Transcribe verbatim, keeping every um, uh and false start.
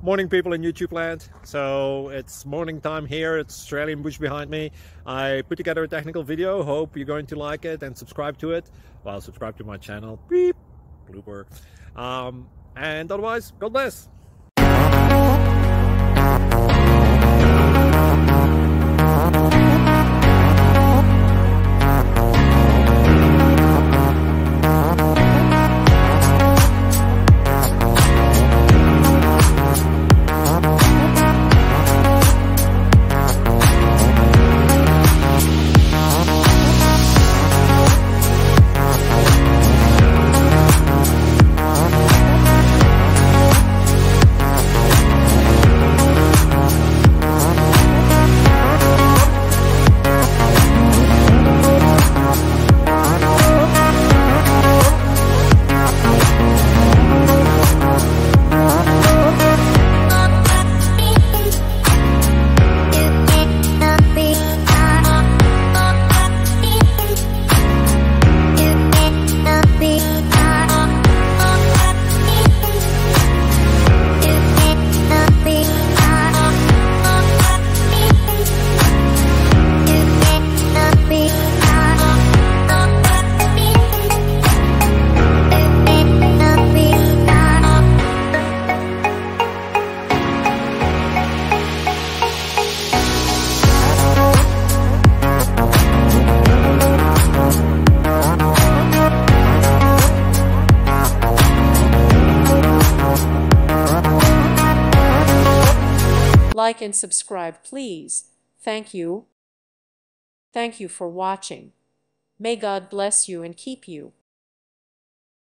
Morning, people in YouTube land. So it's morning time here. It's Australian bush behind me. I put together a technical video. Hope you're going to like it and subscribe to it. Well, subscribe to my channel. Beep. Blooper. Um, and otherwise, God bless. Like and subscribe, please. Thank you. Thank you for watching. May God bless you and keep you.